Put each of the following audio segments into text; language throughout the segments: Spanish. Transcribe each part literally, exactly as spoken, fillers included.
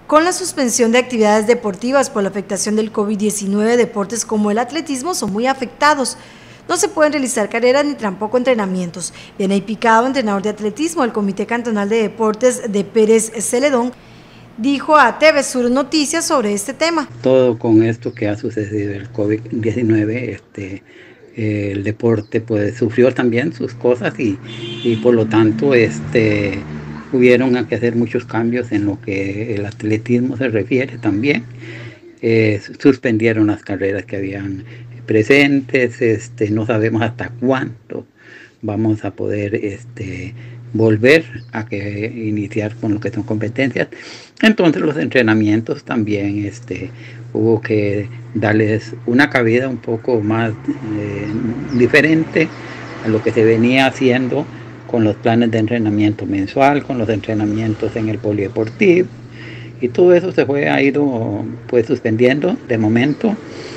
Con la suspensión de actividades deportivas por la afectación del COVID diecinueve, deportes como el atletismo son muy afectados. No se pueden realizar carreras ni tampoco entrenamientos. Vianey Picado, entrenador de atletismo del Comité Cantonal de Deportes de Pérez Celedón, dijo a T V Sur Noticias sobre este tema. Todo con esto que ha sucedido el COVID diecinueve, este, eh, el deporte pues sufrió también sus cosas y, y por lo tanto este, hubieron que hacer muchos cambios en lo que el atletismo se refiere también. Eh, suspendieron las carreras que habían presentes, este, no sabemos hasta cuándo vamos a poder este, volver a que iniciar con lo que son competencias. Entonces los entrenamientos también este, hubo que darles una cabida un poco más eh, diferente a lo que se venía haciendo con los planes de entrenamiento mensual, con los entrenamientos en el polideportivo, y todo eso se fue, ha ido pues suspendiendo de momento,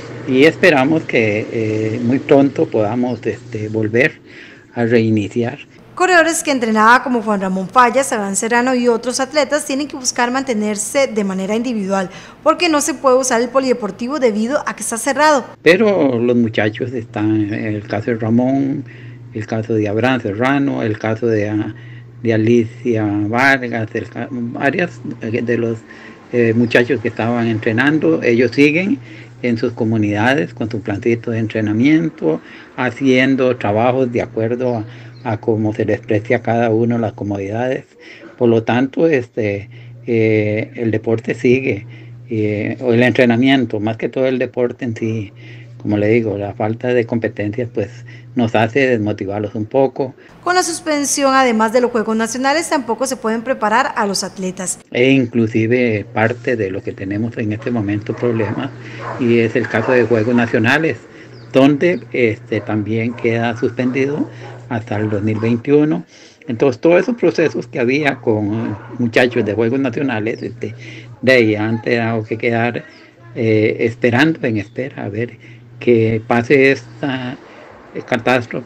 y esperamos que eh, muy pronto podamos este, volver a reiniciar. Corredores que entrenaba como Juan Ramón Fallas, Adán Serrano y otros atletas tienen que buscar mantenerse de manera individual porque no se puede usar el polideportivo debido a que está cerrado. Pero los muchachos están, el caso de Ramón, el caso de Abraham Serrano, el caso de, de Alicia Vargas, el, varias de los eh, muchachos que estaban entrenando, ellos siguen en sus comunidades con su plancito de entrenamiento, haciendo trabajos de acuerdo a a cómo se les precia a cada uno las comodidades. Por lo tanto, este, eh, el deporte sigue, eh, o el entrenamiento, más que todo el deporte en sí. Como le digo, la falta de competencias pues nos hace desmotivarlos un poco. Con la suspensión, además de los Juegos Nacionales, tampoco se pueden preparar a los atletas. E inclusive parte de lo que tenemos en este momento problemas, y es el caso de Juegos Nacionales, donde este, también queda suspendido hasta el dos mil veintiuno. Entonces todos esos procesos que había con muchachos de Juegos Nacionales, este, de ahí han tenido que quedar eh, esperando en espera a ver que pase esta catástrofe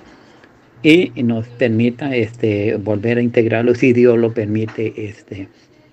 y, y nos permita este, volver a integrarlo, si Dios lo permite, este,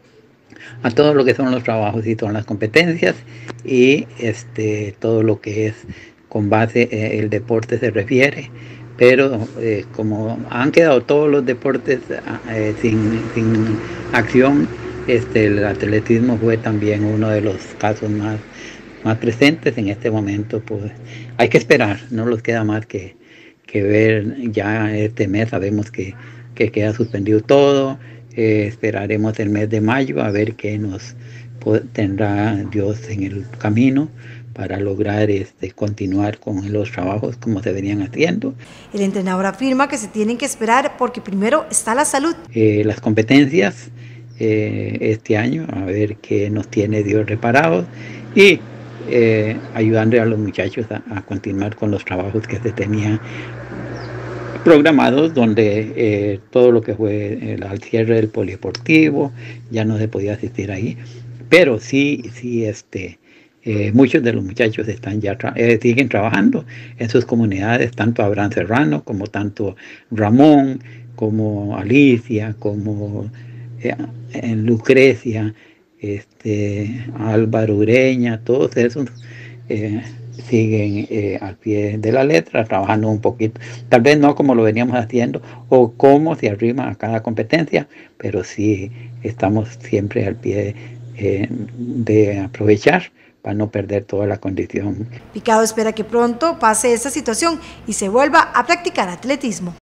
a todo lo que son los trabajos y todas las competencias, y este, todo lo que es con base eh, el deporte se refiere. Pero eh, como han quedado todos los deportes eh, sin, sin acción, este, el atletismo fue también uno de los casos más, más presentes en este momento. Pues hay que esperar, no nos queda más que, que ver. Ya este mes sabemos que, que queda suspendido todo, eh, esperaremos el mes de mayo a ver qué nos tendrá Dios en el camino para lograr este, continuar con los trabajos como se venían haciendo. El entrenador afirma que se tienen que esperar porque primero está la salud. Eh, las competencias eh, este año, a ver qué nos tiene Dios reparados, y eh, ayudando a los muchachos a, a continuar con los trabajos que se tenían programados, donde eh, todo lo que fue el, al cierre del polideportivo ya no se podía asistir ahí, pero sí, sí este, Eh, muchos de los muchachos están ya tra eh, siguen trabajando en sus comunidades, tanto Abraham Serrano como tanto Ramón, como Alicia, como eh, en Lucrecia, este, Álvaro Ureña, todos esos eh, siguen eh, al pie de la letra, trabajando un poquito, tal vez no como lo veníamos haciendo o como se arrima a cada competencia, pero sí estamos siempre al pie eh, de aprovechar para no perder toda la condición. Picado espera que pronto pase esta situación y se vuelva a practicar atletismo.